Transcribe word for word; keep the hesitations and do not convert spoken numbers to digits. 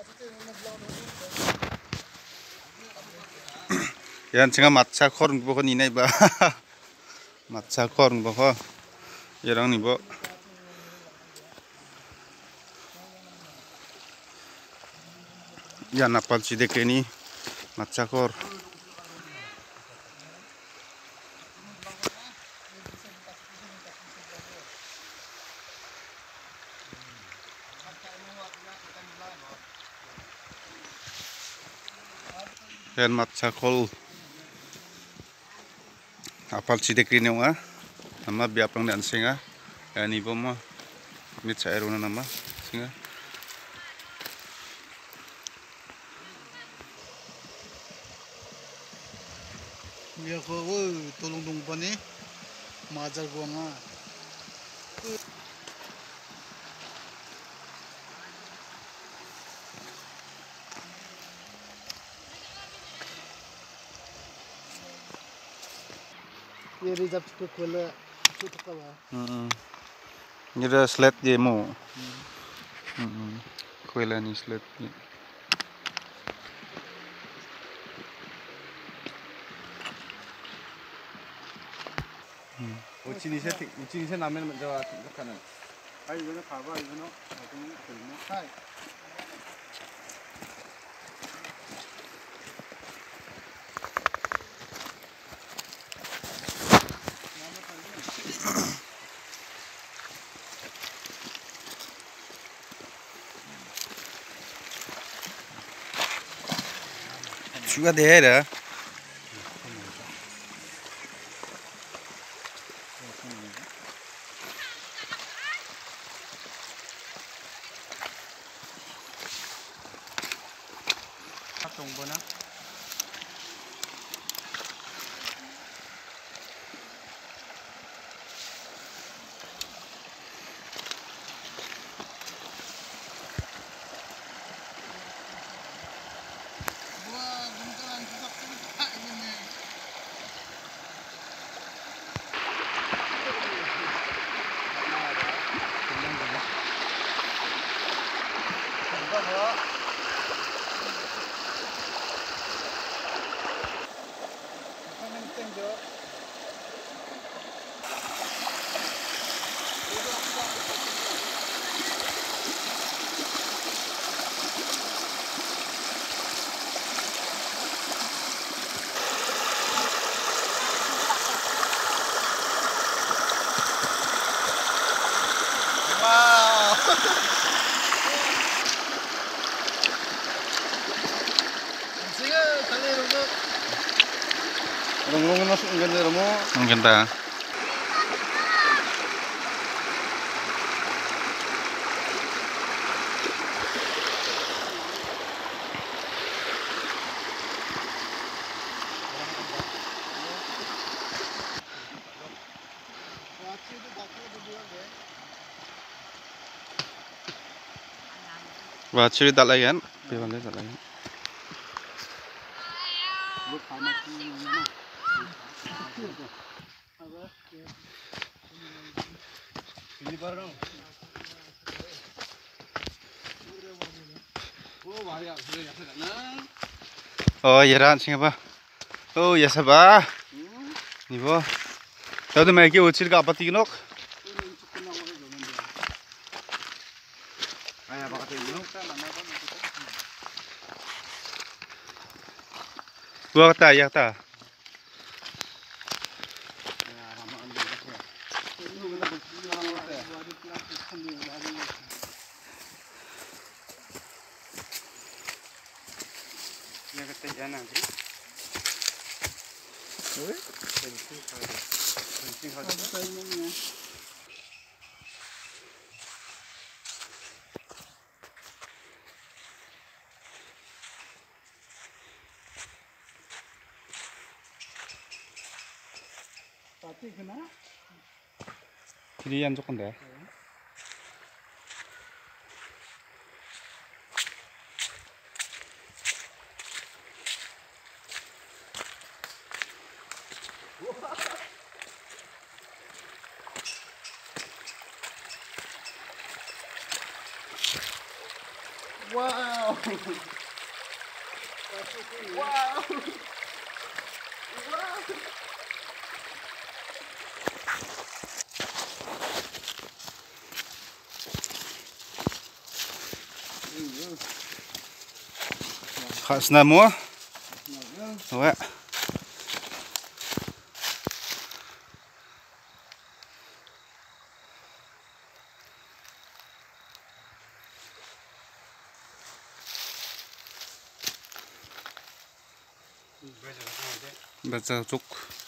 Yan singa matcha khor ngbo ko ni nai ba matcha khor ngbo ko yerang ni bo yan apal si deke ni matcha khor yan matcha khol apal si deke ni wa nama biapang dan singa ani bo ma mit sairuna nama singa ya ko tolong dong pani majar gua nga ये reserve को खोला तो तो का hmm ni da slet je mo hmm koila ni slet ni 우치니 세팅 우치니 세 나면 먼저 생각하는 아 이거는 봐봐 이거는 나중에 되나 하이 juga deh 동보나 롱롱은 나서 응견대로 뭐 괜찮다 và chưa đặt lại án thì còn đấy đặt lại oh ya ran sing apa oh ya sabah ni bo tao tu mai ki uchir ka apati kinok 아야 바깥에 있는 gua kata ya kata 내가 때 야나 그래 왜? 펜싱 하자 펜싱 하자 길이 안 좋건데 와우 khas na mo wa baca cuk